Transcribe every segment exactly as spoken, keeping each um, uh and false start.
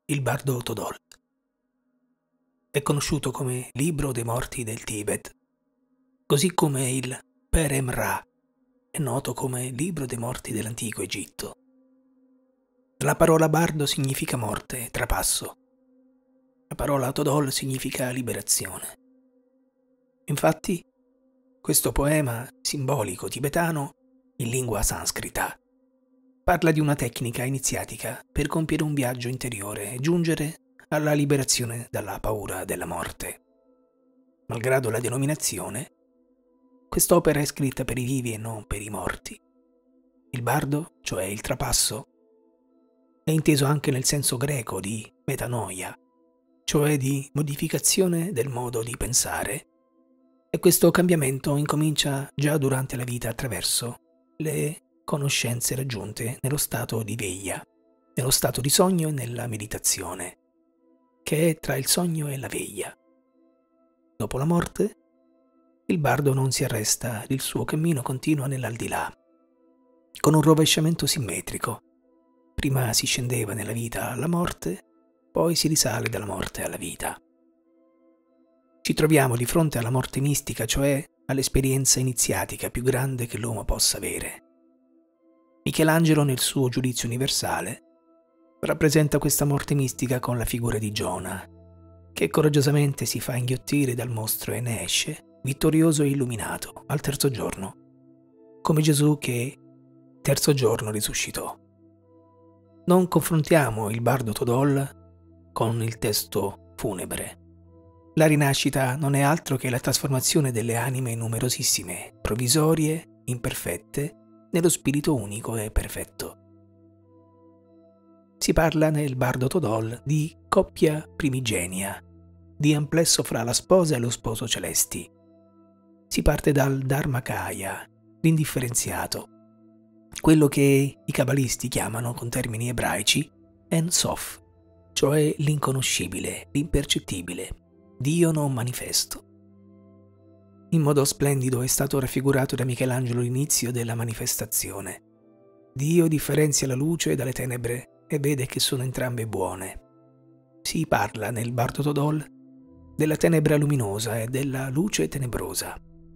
Il bardo Todol. È conosciuto come Libro dei morti del Tibet, così come il Perem Ra è noto come Libro dei morti dell'antico Egitto. La parola bardo significa morte, trapasso. La parola Todol significa liberazione. Infatti, questo poema simbolico tibetano, in lingua sanscrita, parla di una tecnica iniziatica per compiere un viaggio interiore e giungere alla liberazione dalla paura della morte. Malgrado la denominazione, quest'opera è scritta per i vivi e non per i morti. Il bardo, cioè il trapasso, è inteso anche nel senso greco di metanoia, cioè di modificazione del modo di pensare, e questo cambiamento incomincia già durante la vita attraverso le conoscenze raggiunte nello stato di veglia, nello stato di sogno e nella meditazione, che è tra il sogno e la veglia. Dopo la morte, il bardo non si arresta, il suo cammino continua nell'aldilà, con un rovesciamento simmetrico. Prima si scendeva nella vita alla morte, poi si risale dalla morte alla vita. Ci troviamo di fronte alla morte mistica, cioè all'esperienza iniziatica più grande che l'uomo possa avere. Michelangelo, nel suo Giudizio universale, rappresenta questa morte mistica con la figura di Giona, che coraggiosamente si fa inghiottire dal mostro e ne esce, vittorioso e illuminato, al terzo giorno, come Gesù che terzo giorno risuscitò. Non confrontiamo il bardo Todol con il testo funebre. La rinascita non è altro che la trasformazione delle anime numerosissime, provvisorie, imperfette, nello spirito unico e perfetto. Si parla nel bardo Todol di coppia primigenia, di amplesso fra la sposa e lo sposo celesti. Si parte dal Dharmakaya, l'indifferenziato, quello che i cabalisti chiamano con termini ebraici En Sof, cioè l'inconoscibile, l'impercettibile, Dio non manifesto. In modo splendido è stato raffigurato da Michelangelo l'inizio della manifestazione. Dio differenzia la luce dalle tenebre e vede che sono entrambe buone. Si parla nel bardo Todol della tenebra luminosa e della luce tenebrosa.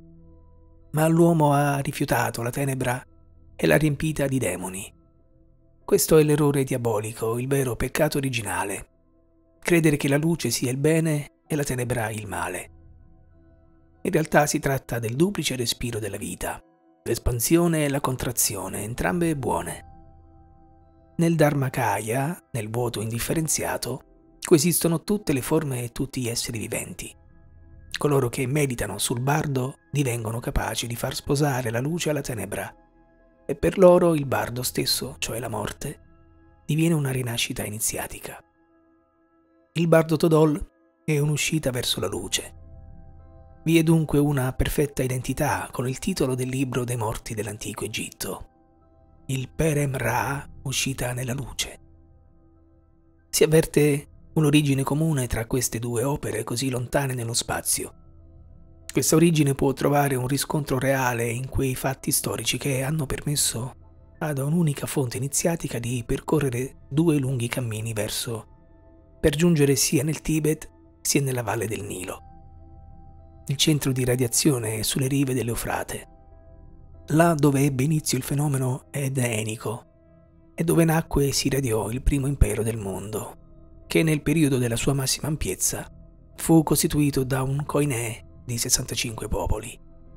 Ma l'uomo ha rifiutato la tenebra e l'ha riempita di demoni. Questo è l'errore diabolico, il vero peccato originale. Credere che la luce sia il bene e la tenebra il male. In realtà si tratta del duplice respiro della vita, l'espansione e la contrazione, entrambe buone. Nel Dharmakaya, nel vuoto indifferenziato, coesistono tutte le forme e tutti gli esseri viventi. Coloro che meditano sul bardo divengono capaci di far sposare la luce alla tenebra, e per loro il bardo stesso, cioè la morte, diviene una rinascita iniziatica. Il bardo Todol è un'uscita verso la luce. Vi è dunque una perfetta identità con il titolo del libro dei morti dell'antico Egitto, il Perem Ra, uscita nella luce. Si avverte un'origine comune tra queste due opere così lontane nello spazio. Questa origine può trovare un riscontro reale in quei fatti storici che hanno permesso ad un'unica fonte iniziatica di percorrere due lunghi cammini verso, per giungere sia nel Tibet sia nella valle del Nilo. Il centro di radiazione è sulle rive dell'Eufrate, là dove ebbe inizio il fenomeno edenico e dove nacque e si radiò il primo impero del mondo, che nel periodo della sua massima ampiezza fu costituito da un koiné di sessantacinque popoli.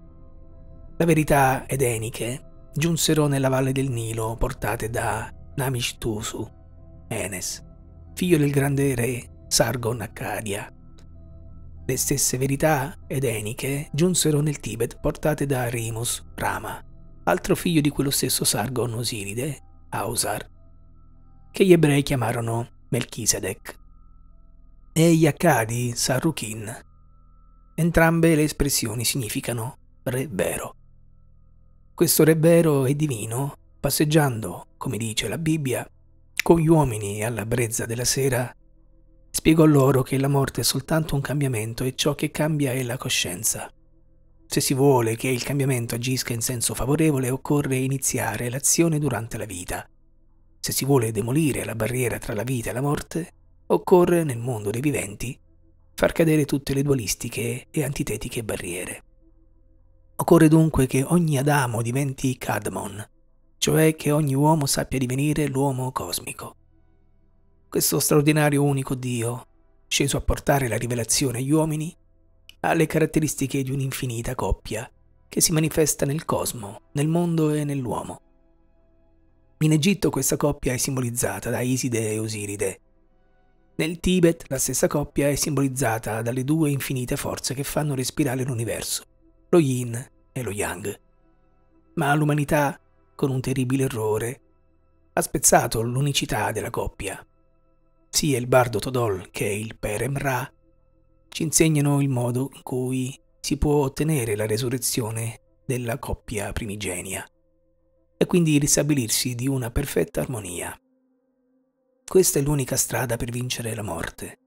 Le verità edeniche giunsero nella valle del Nilo portate da Namishtusu, Enes, figlio del grande re Sargon Akkadia. Le stesse verità edeniche giunsero nel Tibet portate da Remus Rama, altro figlio di quello stesso Sargon Osiride, Ausar, che gli ebrei chiamarono Melchisedec, e gli Akkadi Sarrukin. Entrambe le espressioni significano re vero. Questo re vero e divino, passeggiando, come dice la Bibbia, con gli uomini alla brezza della sera, spiegò loro che la morte è soltanto un cambiamento e ciò che cambia è la coscienza. Se si vuole che il cambiamento agisca in senso favorevole, occorre iniziare l'azione durante la vita. Se si vuole demolire la barriera tra la vita e la morte, occorre nel mondo dei viventi far cadere tutte le dualistiche e antitetiche barriere. Occorre dunque che ogni Adamo diventi Kadmon, cioè che ogni uomo sappia divenire l'uomo cosmico. Questo straordinario unico Dio, sceso a portare la rivelazione agli uomini, ha le caratteristiche di un'infinita coppia che si manifesta nel cosmo, nel mondo e nell'uomo. In Egitto questa coppia è simbolizzata da Iside e Osiride. Nel Tibet la stessa coppia è simbolizzata dalle due infinite forze che fanno respirare l'universo, lo Yin e lo Yang. Ma l'umanità, con un terribile errore, ha spezzato l'unicità della coppia. Sia il bardo Todol che il Perem Ra ci insegnano il modo in cui si può ottenere la resurrezione della coppia primigenia e quindi ristabilirsi di una perfetta armonia. Questa è l'unica strada per vincere la morte.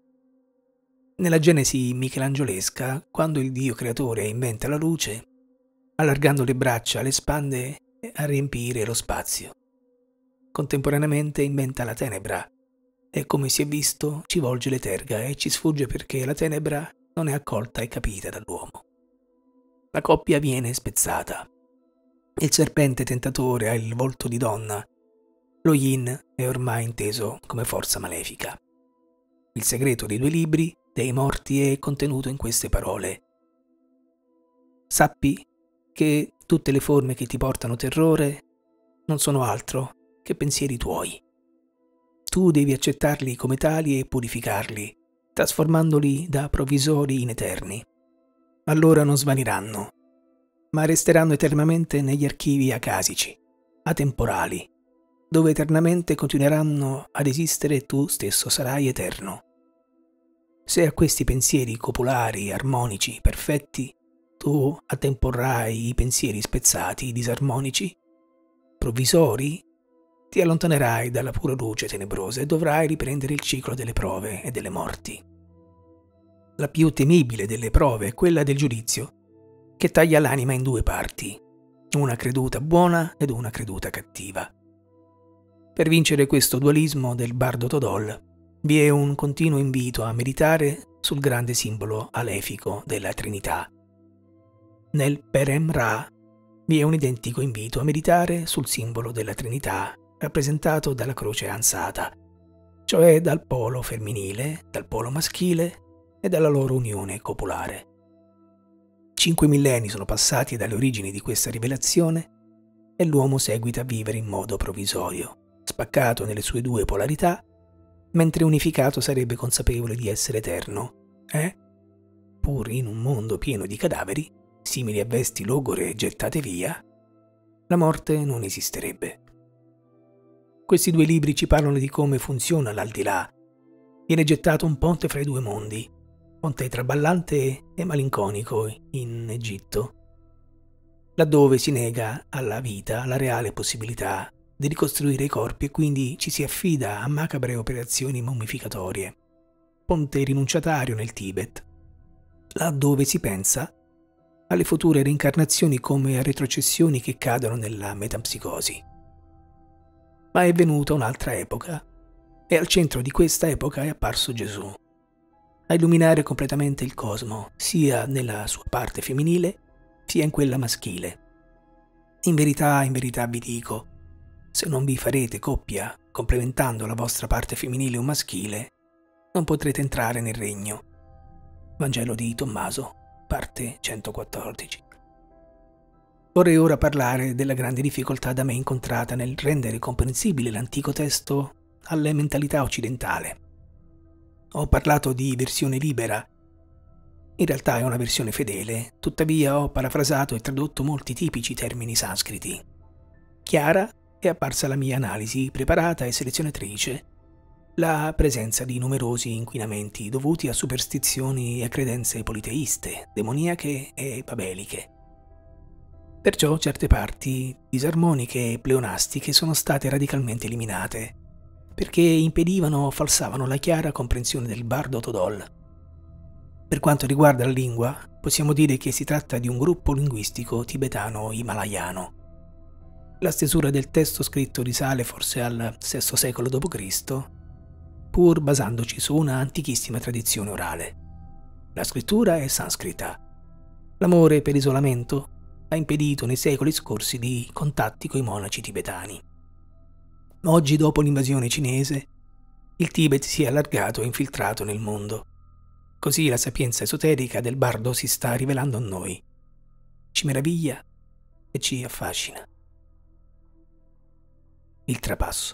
Nella Genesi michelangiolesca, quando il Dio creatore inventa la luce, allargando le braccia, le espande a riempire lo spazio. Contemporaneamente inventa la tenebra e, come si è visto, ci volge le terga e ci sfugge perché la tenebra non è accolta e capita dall'uomo. La coppia viene spezzata. Il serpente tentatore ha il volto di donna. Lo Yin è ormai inteso come forza malefica. Il segreto dei due libri dei morti è contenuto in queste parole. Sappi che tutte le forme che ti portano terrore non sono altro che pensieri tuoi. Tu devi accettarli come tali e purificarli, trasformandoli da provvisori in eterni. Allora non svaniranno, ma resteranno eternamente negli archivi acasici, atemporali, dove eternamente continueranno ad esistere e tu stesso sarai eterno. Se a questi pensieri copulari, armonici, perfetti, tu attemporrai i pensieri spezzati, disarmonici, provvisori, ti allontanerai dalla pura luce tenebrosa e dovrai riprendere il ciclo delle prove e delle morti. La più temibile delle prove è quella del giudizio, che taglia l'anima in due parti, una creduta buona ed una creduta cattiva. Per vincere questo dualismo del bardo Todol, vi è un continuo invito a meditare sul grande simbolo alefico della Trinità. Nel Perem Ra vi è un identico invito a meditare sul simbolo della Trinità rappresentato dalla croce ansata, cioè dal polo femminile, dal polo maschile e dalla loro unione copulare. Cinque millenni sono passati dalle origini di questa rivelazione e l'uomo seguita a vivere in modo provvisorio, spaccato nelle sue due polarità, mentre unificato sarebbe consapevole di essere eterno e, pur in un mondo pieno di cadaveri, simili a vesti logore gettate via, la morte non esisterebbe. Questi due libri ci parlano di come funziona l'aldilà. Viene gettato un ponte fra i due mondi, ponte traballante e malinconico in Egitto, laddove si nega alla vita la reale possibilità di ricostruire i corpi e quindi ci si affida a macabre operazioni mummificatorie. Ponte rinunciatario nel Tibet, laddove si pensa alle future reincarnazioni come a retrocessioni che cadono nella metempsicosi. Ma è venuta un'altra epoca e al centro di questa epoca è apparso Gesù, a illuminare completamente il cosmo, sia nella sua parte femminile sia in quella maschile. In verità, in verità vi dico, se non vi farete coppia, complementando la vostra parte femminile o maschile, non potrete entrare nel regno. Vangelo di Tommaso, parte centoquattordici. Vorrei ora parlare della grande difficoltà da me incontrata nel rendere comprensibile l'antico testo alle mentalità occidentale. Ho parlato di versione libera. In realtà è una versione fedele, tuttavia ho parafrasato e tradotto molti tipici termini sanscriti. Chiara è apparsa la mia analisi preparata e selezionatrice la presenza di numerosi inquinamenti dovuti a superstizioni e credenze politeiste, demoniache e babeliche. Perciò certe parti disarmoniche e pleonastiche sono state radicalmente eliminate, perché impedivano o falsavano la chiara comprensione del bardo Todol. Per quanto riguarda la lingua, possiamo dire che si tratta di un gruppo linguistico tibetano-himalayano. La stesura del testo scritto risale forse al sesto secolo dopo Cristo pur basandoci su una antichissima tradizione orale. La scrittura è sanscrita. L'amore per isolamento ha impedito nei secoli scorsi di contatti coi monaci tibetani. Oggi, dopo l'invasione cinese, il Tibet si è allargato e infiltrato nel mondo. Così la sapienza esoterica del bardo si sta rivelando a noi. Ci meraviglia e ci affascina. Il trapasso.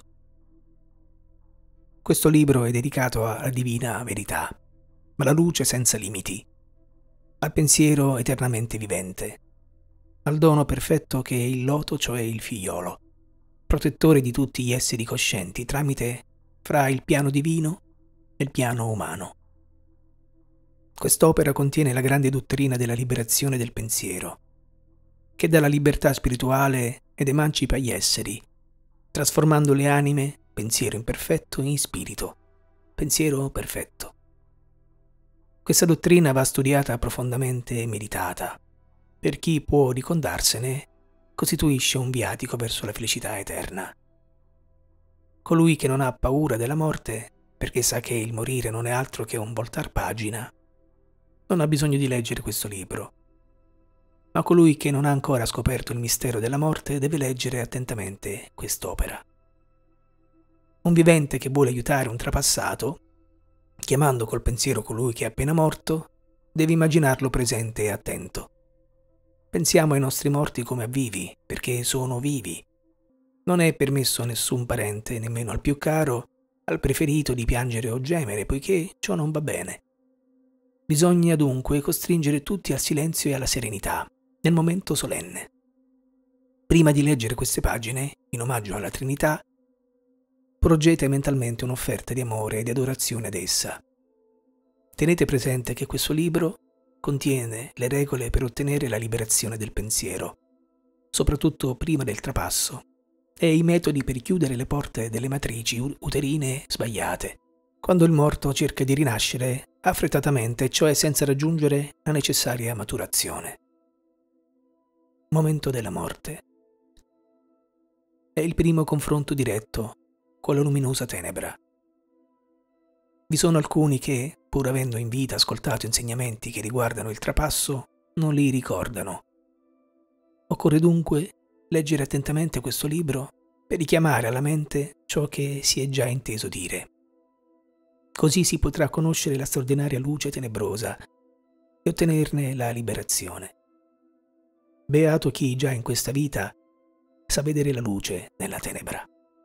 Questo libro è dedicato alla divina verità, alla luce senza limiti, al pensiero eternamente vivente, al dono perfetto che è il loto, cioè il figliolo, protettore di tutti gli esseri coscienti tramite fra il piano divino e il piano umano. Quest'opera contiene la grande dottrina della liberazione del pensiero, che dà la libertà spirituale ed emancipa gli esseri, trasformando le anime, pensiero imperfetto, in spirito, pensiero perfetto. Questa dottrina va studiata profondamente e meditata. Per chi può ricordarsene, costituisce un viatico verso la felicità eterna. Colui che non ha paura della morte, perché sa che il morire non è altro che un voltar pagina, non ha bisogno di leggere questo libro. Ma colui che non ha ancora scoperto il mistero della morte deve leggere attentamente quest'opera. Un vivente che vuole aiutare un trapassato, chiamando col pensiero colui che è appena morto, deve immaginarlo presente e attento. Pensiamo ai nostri morti come a vivi, perché sono vivi. Non è permesso a nessun parente, nemmeno al più caro, al preferito, di piangere o gemere, poiché ciò non va bene. Bisogna dunque costringere tutti al silenzio e alla serenità, nel momento solenne. Prima di leggere queste pagine, in omaggio alla Trinità, porgete mentalmente un'offerta di amore e di adorazione ad essa. Tenete presente che questo libro contiene le regole per ottenere la liberazione del pensiero, soprattutto prima del trapasso, e i metodi per chiudere le porte delle matrici uterine sbagliate, quando il morto cerca di rinascere affrettatamente, cioè senza raggiungere la necessaria maturazione. Momento della morte. È il primo confronto diretto con la luminosa tenebra. Vi sono alcuni che, pur avendo in vita ascoltato insegnamenti che riguardano il trapasso, non li ricordano. Occorre dunque leggere attentamente questo libro per richiamare alla mente ciò che si è già inteso dire. Così si potrà conoscere la straordinaria luce tenebrosa e ottenerne la liberazione. Beato chi già in questa vita sa vedere la luce nella tenebra.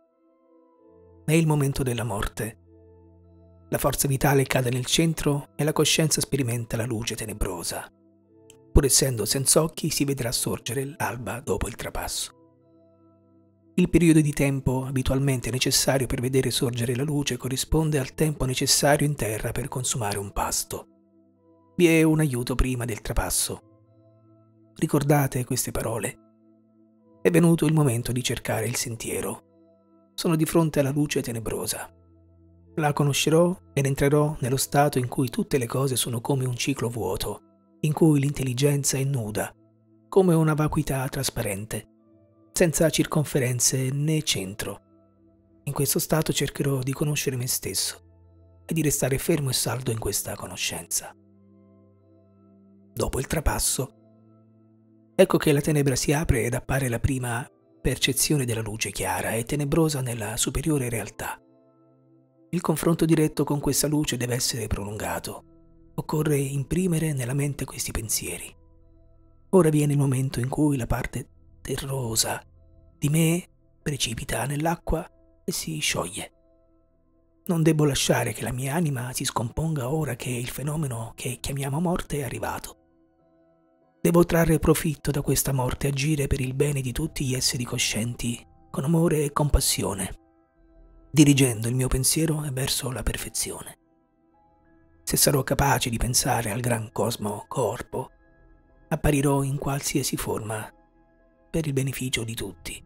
È il momento della morte. La forza vitale cade nel centro e la coscienza sperimenta la luce tenebrosa. Pur essendo senza occhi, si vedrà sorgere l'alba dopo il trapasso. Il periodo di tempo abitualmente necessario per vedere sorgere la luce corrisponde al tempo necessario in terra per consumare un pasto. Vi è un aiuto prima del trapasso. Ricordate queste parole. È venuto il momento di cercare il sentiero. Sono di fronte alla luce tenebrosa. La conoscerò ed entrerò nello stato in cui tutte le cose sono come un ciclo vuoto, in cui l'intelligenza è nuda, come una vacuità trasparente, senza circonferenze né centro. In questo stato cercherò di conoscere me stesso e di restare fermo e saldo in questa conoscenza. Dopo il trapasso, ecco che la tenebra si apre ed appare la prima percezione della luce chiara e tenebrosa nella superiore realtà. Il confronto diretto con questa luce deve essere prolungato. Occorre imprimere nella mente questi pensieri. Ora viene il momento in cui la parte terrosa di me precipita nell'acqua e si scioglie. Non devo lasciare che la mia anima si scomponga ora che il fenomeno che chiamiamo morte è arrivato. Devo trarre profitto da questa morte e agire per il bene di tutti gli esseri coscienti, con amore e compassione, dirigendo il mio pensiero verso la perfezione. Se sarò capace di pensare al gran cosmo corpo, apparirò in qualsiasi forma per il beneficio di tutti.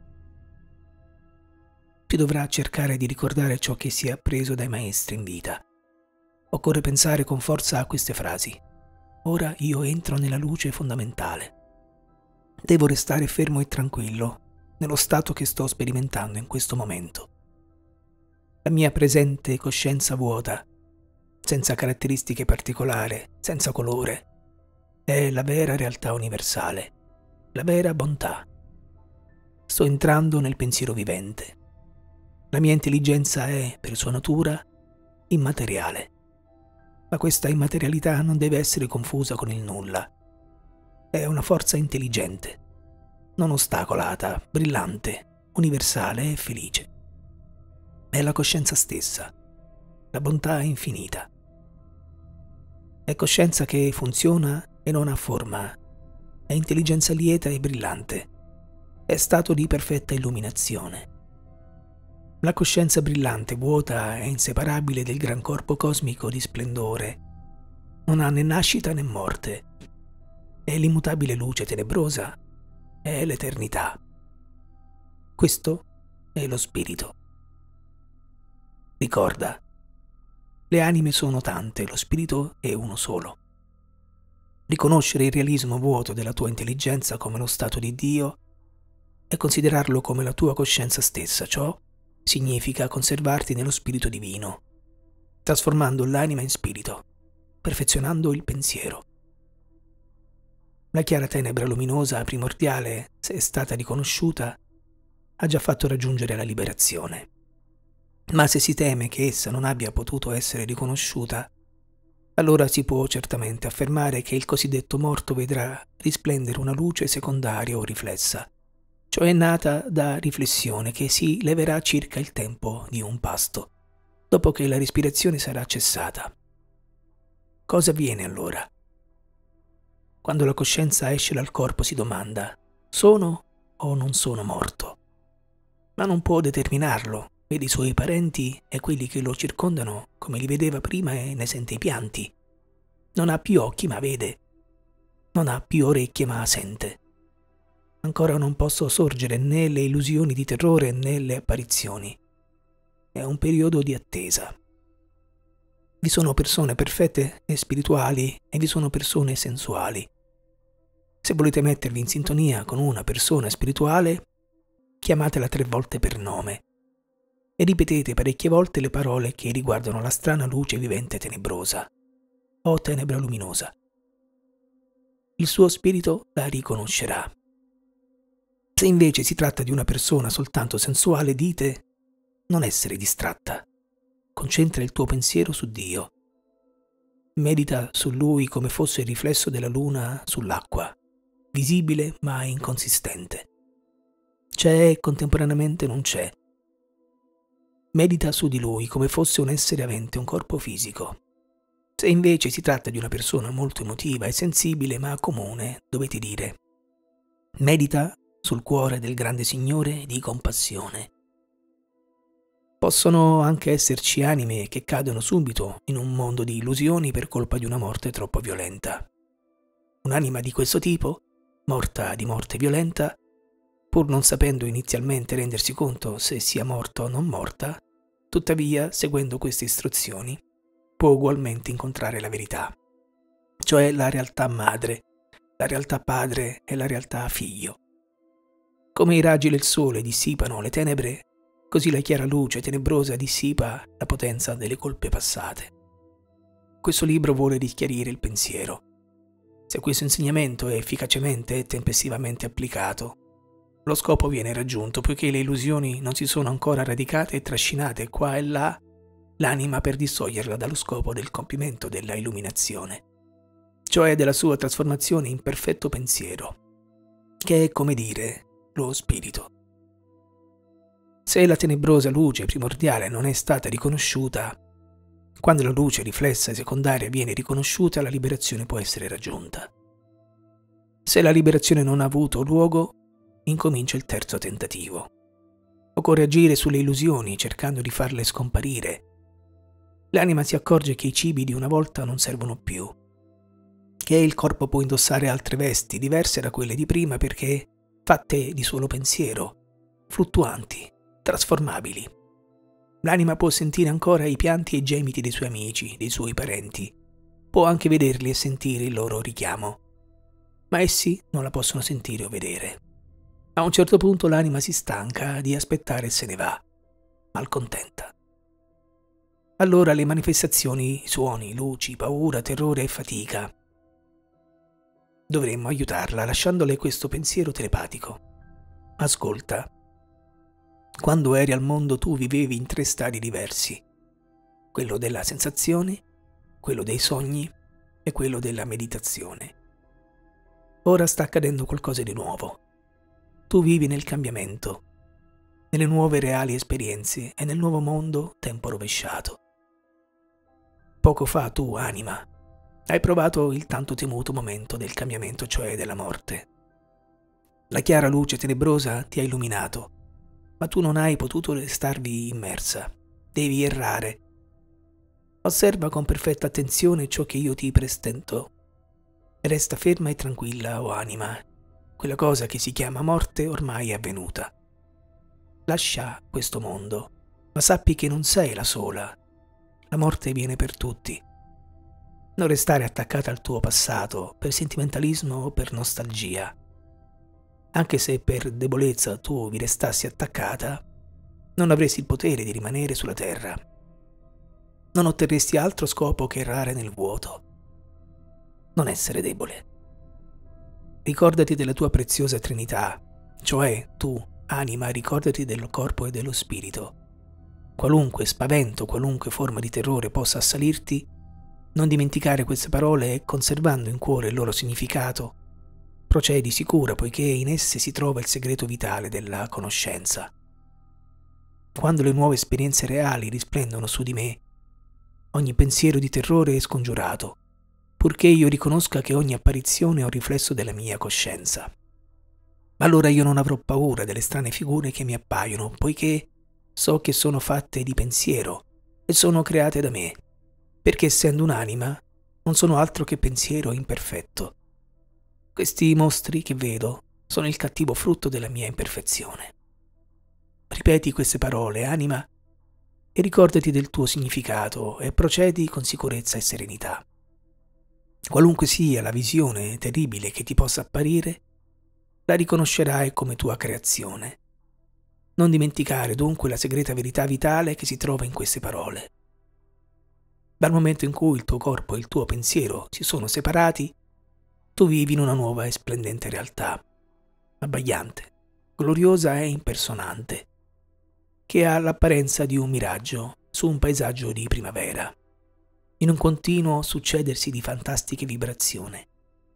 Si dovrà cercare di ricordare ciò che si è appreso dai maestri in vita. Occorre pensare con forza a queste frasi. Ora io entro nella luce fondamentale. Devo restare fermo e tranquillo nello stato che sto sperimentando in questo momento. La mia presente coscienza vuota, senza caratteristiche particolari, senza colore, è la vera realtà universale, la vera bontà. Sto entrando nel pensiero vivente. La mia intelligenza è, per sua natura, immateriale. Ma questa immaterialità non deve essere confusa con il nulla. È una forza intelligente, non ostacolata, brillante, universale e felice. È la coscienza stessa, la bontà infinita. È coscienza che funziona e non ha forma. È intelligenza lieta e brillante. È stato di perfetta illuminazione. La coscienza brillante, vuota e inseparabile del gran corpo cosmico di splendore non ha né nascita né morte. È l'immutabile luce tenebrosa, è l'eternità. Questo è lo spirito. Ricorda, le anime sono tante, lo spirito è uno solo. Riconoscere il realismo vuoto della tua intelligenza come lo stato di Dio e considerarlo come la tua coscienza stessa, ciò significa conservarti nello spirito divino, trasformando l'anima in spirito, perfezionando il pensiero. La chiara tenebra luminosa primordiale, se è stata riconosciuta, ha già fatto raggiungere la liberazione. Ma se si teme che essa non abbia potuto essere riconosciuta, allora si può certamente affermare che il cosiddetto morto vedrà risplendere una luce secondaria o riflessa, cioè nata da riflessione che si leverà circa il tempo di un pasto, dopo che la respirazione sarà cessata. Cosa avviene allora? Quando la coscienza esce dal corpo si domanda: sono o non sono morto? Ma non può determinarlo, vede i suoi parenti e quelli che lo circondano come li vedeva prima e ne sente i pianti. Non ha più occhi ma vede, non ha più orecchie ma sente. Ancora non posso sorgere né le illusioni di terrore né le apparizioni. È un periodo di attesa. Vi sono persone perfette e spirituali e vi sono persone sensuali. Se volete mettervi in sintonia con una persona spirituale, chiamatela tre volte per nome e ripetete parecchie volte le parole che riguardano la strana luce vivente tenebrosa o tenebra luminosa. Il suo spirito la riconoscerà. Se invece si tratta di una persona soltanto sensuale, dite: non essere distratta. Concentra il tuo pensiero su Dio. Medita su Lui come fosse il riflesso della luna sull'acqua, visibile ma inconsistente. C'è e contemporaneamente non c'è. Medita su di Lui come fosse un essere avente un corpo fisico. Se invece si tratta di una persona molto emotiva e sensibile ma comune, dovete dire: medita sul cuore del grande Signore di compassione. Possono anche esserci anime che cadono subito in un mondo di illusioni per colpa di una morte troppo violenta. Un'anima di questo tipo, morta di morte violenta, pur non sapendo inizialmente rendersi conto se sia morta o non morta, tuttavia, seguendo queste istruzioni, può ugualmente incontrare la verità, cioè la realtà madre, la realtà padre e la realtà figlio. Come i raggi del sole dissipano le tenebre, così la chiara luce tenebrosa dissipa la potenza delle colpe passate. Questo libro vuole rischiarire il pensiero. Se questo insegnamento è efficacemente e tempestivamente applicato, lo scopo viene raggiunto, poiché le illusioni non si sono ancora radicate e trascinate qua e là l'anima per distoglierla dallo scopo del compimento della illuminazione, cioè della sua trasformazione in perfetto pensiero, che è come dire lo spirito. Se la tenebrosa luce primordiale non è stata riconosciuta, quando la luce riflessa e secondaria viene riconosciuta, la liberazione può essere raggiunta. Se la liberazione non ha avuto luogo, incomincia il terzo tentativo. Occorre agire sulle illusioni cercando di farle scomparire. L'anima si accorge che i cibi di una volta non servono più, che il corpo può indossare altre vesti diverse da quelle di prima perché fatte di solo pensiero, fluttuanti, trasformabili. L'anima può sentire ancora i pianti e i gemiti dei suoi amici, dei suoi parenti, può anche vederli e sentire il loro richiamo, ma essi non la possono sentire o vedere. A un certo punto l'anima si stanca di aspettare e se ne va, malcontenta. allora le manifestazioni, suoni, luci, paura, terrore e fatica. Dovremmo aiutarla lasciandole questo pensiero telepatico. Ascolta. Quando eri al mondo tu vivevi in tre stadi diversi. Quello della sensazione, quello dei sogni e quello della meditazione. Ora sta accadendo qualcosa di nuovo. Tu vivi nel cambiamento, nelle nuove reali esperienze e nel nuovo mondo tempo rovesciato. Poco fa tu, anima, hai provato il tanto temuto momento del cambiamento, cioè della morte. La chiara luce tenebrosa ti ha illuminato, ma tu non hai potuto restarvi immersa. Devi errare. Osserva con perfetta attenzione ciò che io ti presento. Resta ferma e tranquilla, o anima. Quella cosa che si chiama morte ormai è avvenuta. Lascia questo mondo, ma sappi che non sei la sola. La morte viene per tutti. Non restare attaccata al tuo passato per sentimentalismo o per nostalgia. Anche se per debolezza tu vi restassi attaccata, non avresti il potere di rimanere sulla terra. Non otterresti altro scopo che errare nel vuoto. Non essere debole. Ricordati della tua preziosa Trinità, cioè tu, anima, ricordati del corpo e dello spirito. Qualunque spavento, qualunque forma di terrore possa assalirti, non dimenticare queste parole e, conservando in cuore il loro significato, procedi sicura poiché in esse si trova il segreto vitale della conoscenza. Quando le nuove esperienze reali risplendono su di me, ogni pensiero di terrore è scongiurato, purché io riconosca che ogni apparizione è un riflesso della mia coscienza. Allora io non avrò paura delle strane figure che mi appaiono, poiché so che sono fatte di pensiero e sono create da me, perché essendo un'anima non sono altro che pensiero imperfetto. Questi mostri che vedo sono il cattivo frutto della mia imperfezione. Ripeti queste parole, anima, e ricordati del tuo significato e procedi con sicurezza e serenità. Qualunque sia la visione terribile che ti possa apparire, la riconoscerai come tua creazione. Non dimenticare dunque la segreta verità vitale che si trova in queste parole. Dal momento in cui il tuo corpo e il tuo pensiero si sono separati, tu vivi in una nuova e splendente realtà, abbagliante, gloriosa e impersonante, che ha l'apparenza di un miraggio su un paesaggio di primavera, in un continuo succedersi di fantastiche vibrazioni.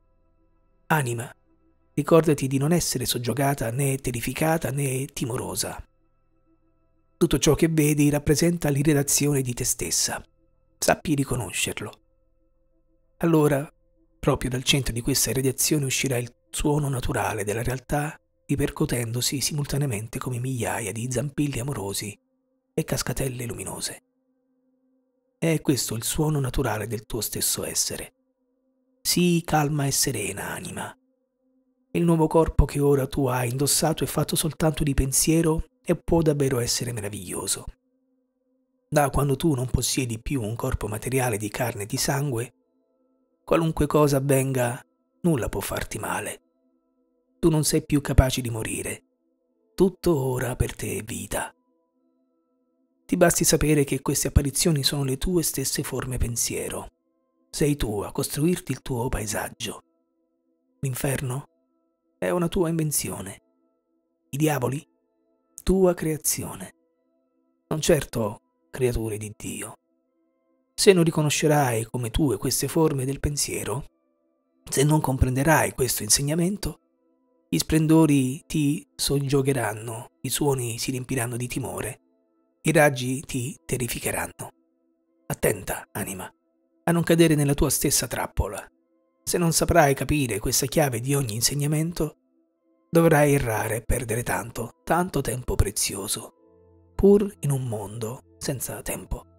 Anima, ricordati di non essere soggiogata né terrificata né timorosa. Tutto ciò che vedi rappresenta l'irradiazione di te stessa. Sappi riconoscerlo. Allora, proprio dal centro di questa irradiazione uscirà il suono naturale della realtà, ripercuotendosi simultaneamente come migliaia di zampilli amorosi e cascatelle luminose. È questo il suono naturale del tuo stesso essere. Sii calma e serena, anima. Il nuovo corpo che ora tu hai indossato è fatto soltanto di pensiero e può davvero essere meraviglioso. Da quando tu non possiedi più un corpo materiale di carne e di sangue, qualunque cosa avvenga, nulla può farti male. Tu non sei più capace di morire. Tutto ora per te è vita. Ti basti sapere che queste apparizioni sono le tue stesse forme pensiero. Sei tu a costruirti il tuo paesaggio. L'inferno è una tua invenzione. I diavoli, tua creazione. Non certo creature di Dio. Se non riconoscerai come tue queste forme del pensiero, se non comprenderai questo insegnamento, gli splendori ti soggiogheranno, i suoni si riempiranno di timore, i raggi ti terrificheranno. Attenta, anima, a non cadere nella tua stessa trappola. Se non saprai capire questa chiave di ogni insegnamento, dovrai errare e perdere tanto, tanto tempo prezioso, pur in un mondo senza tempo.